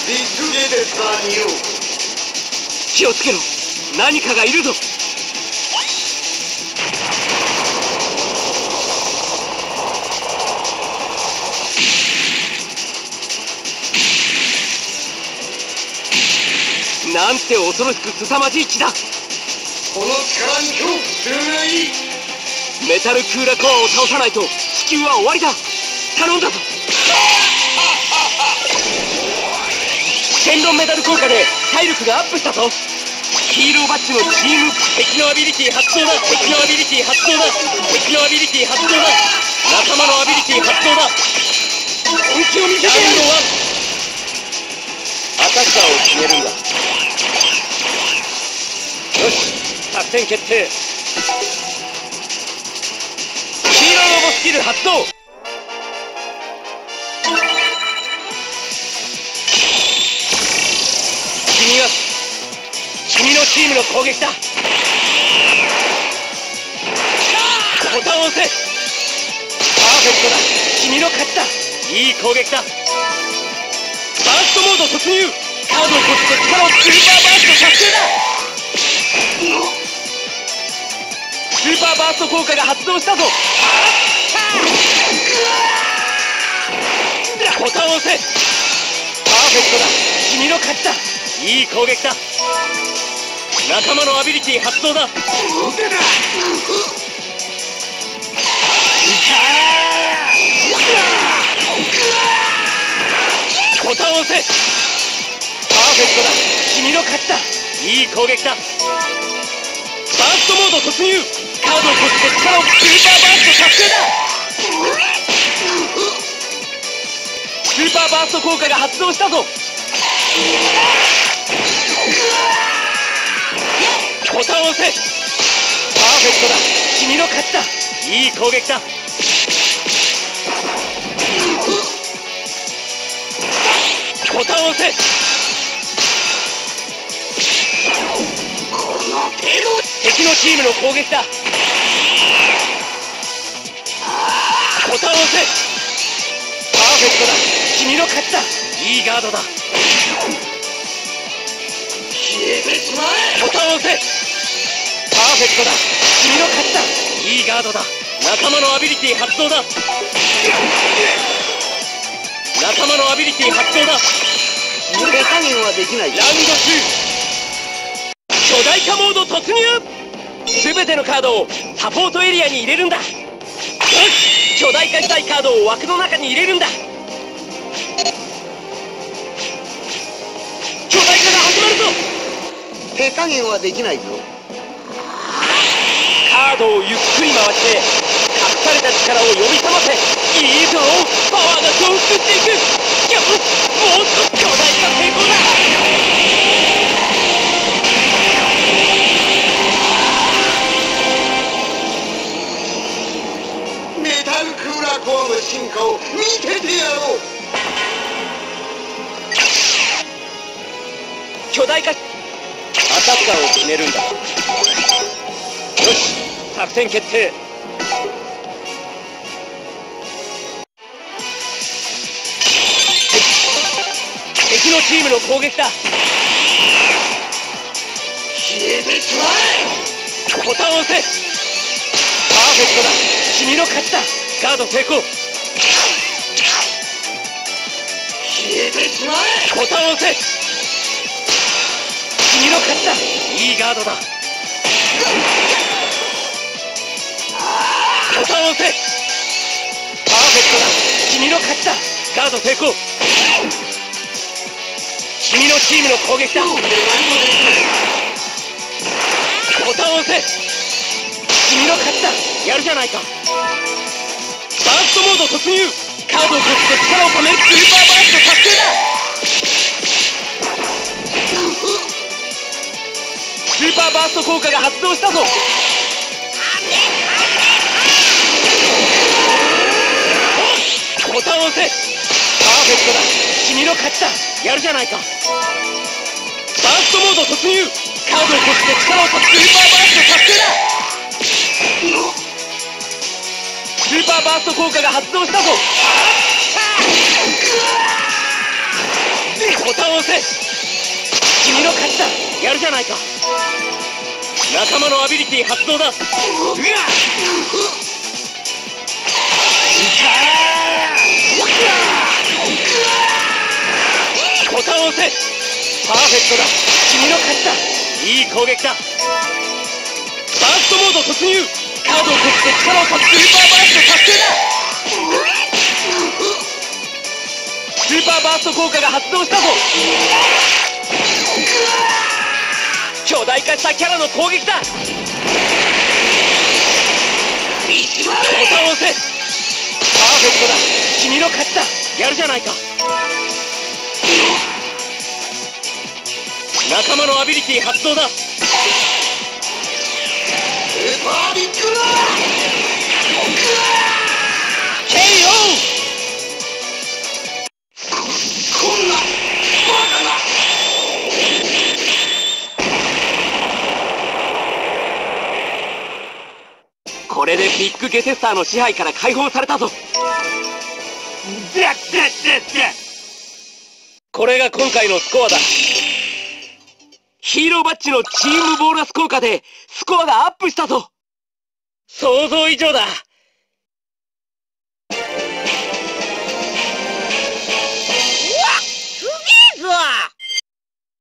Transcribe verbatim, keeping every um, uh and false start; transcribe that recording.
気をつけろ、何かがいるぞ。なんて恐ろしく凄まじい血だ。この力に恐怖するがいい。メタルクーラコアを倒さないと地球は終わりだ。頼んだぞ。剣論メダル効果で体力がアップしたぞ。ヒーローバッジのチーム。敵のアビリティ発動だ。敵のアビリティ発動だ。敵のアビリティ発動だ。仲間のアビリティ発動だ。本気を見せてやるのはアタッカーを決めるんだ。よし、作戦決定。ヒーローロボスキル発動。君は君のチームの攻撃だ。ボタンを押せ。パーフェクトだ。君の勝ちだ。いい攻撃だ。バーストモード突入。カードをこして力をスーパーバースト達成だ。スーパーバースト効果が発動したぞ。ボタンを押せ。パーフェクトだ。君の勝ちだ。いい攻撃だ。仲間のアビリティ発動だ。ボタンを押せ。パーフェクトだ。君の勝ちだ。いい攻撃だ。バーストモード突入。カードをこして力をスーパーバースト達成だ。スーパーバースト効果が発動したぞ。ボタンを押せ。パーフェクトだ。君の勝ちだ。いい攻撃だ。ボタンを押せ。敵のチームの攻撃だ。ボタンを押せ。パーフェクトだ。君の勝ちだ。いいガードだ。ボタンを押せ。パーフェクトだ。君の勝ちだ。いいガードだ。仲間のアビリティ発動だ。仲間のアビリティ発動だ。 手加減はできない。 ラウンドツー。巨大化モード突入。全てのカードをサポートエリアに入れるんだ。よし、巨大化したいカードを枠の中に入れるんだ。巨大化が始まるぞ。 手加減はできないぞ。 カードをゆっくり回して隠された力を呼び覚ませ。いいぞ、パワーが増幅していく。よし、もう少し巨大化成功だ。 メタルクーラーコアの進化を見ててやろう。 巨大化アタッカーを決めるんだ。よし、作戦決定。敵のチームの攻撃だ。 消えてしまえ。ボタンを押せ。パーフェクトだ。君の勝ちだ。ガード成功。 消えてしまえ。 ボタンを押せ。君の勝ちだ。いいガードだ。ボタンを押せ。パーフェクトだ。君の勝ちだ。ガード成功。君のチームの攻撃だ。ボタンを押せ。君の勝ちだ。やるじゃないか。バーストモード突入。カードをこして力をためるスーパーバースト達成だ。スーパーバースト効果が発動したぞ。ボタンを押せ。パーフェクトだ。君の勝ちだ。やるじゃないか。バーストモード突入。カードをこして力をためるスーパーバースト達成だ。スーパーバースト効果が発動したぞ。ボタンを押押せ。君の勝ちだ。やるじゃないか。仲間のアビリティ発動だ。ボタンを押せ。パーフェクトだ。君の勝ちだ。いい攻撃だ。バーストモード突入。カードを消して力を貸すスーパーバースト達成だ。スーパーバースト効果が発動したぞ。巨大化したキャラの攻撃だ。ボタンを押せ。パーフェクトだ。君の勝ちだ。やるじゃないか。仲間のアビリティ発動だ。 スーパービッグラーケーオー。 こんなバカな。 これでビッグゲセスターの支配から解放されたぞ。これが今回のスコアだ。ヒーローバッジのチームボーナス効果でスコアがアップしたぞ。想像以上だ。